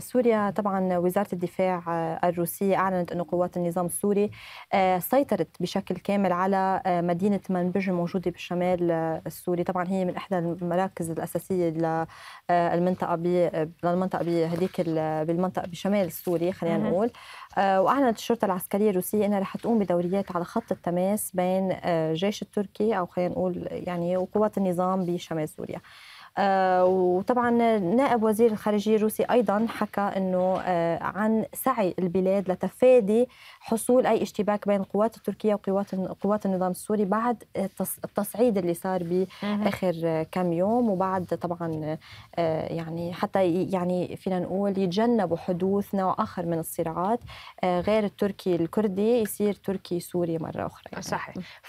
سوريا طبعا وزارة الدفاع الروسية أعلنت أن قوات النظام السوري سيطرت بشكل كامل على مدينة منبج الموجودة بالشمال السوري. طبعا هي من إحدى المراكز الأساسية للمنطقة بهديك بالمنطقة بشمال السوري خلينا نقول. وأعلنت الشرطة العسكرية الروسية أنها رح تقوم بدوريات على خط التماس بين الجيش التركي أو خلينا نقول يعني وقوات النظام بشمال سوريا. وطبعا نائب وزير الخارجية الروسي أيضا حكى أنه عن سعي البلاد لتفادي حصول أي اشتباك بين القوات التركية وقوات النظام السوري بعد التصعيد اللي صار بآخر كم يوم، وبعد طبعا يعني حتى يعني فينا نقول يتجنبوا حدوث نوع آخر من الصراعات غير التركي الكردي يصير تركي سوري مرة أخرى يعني. صحيح.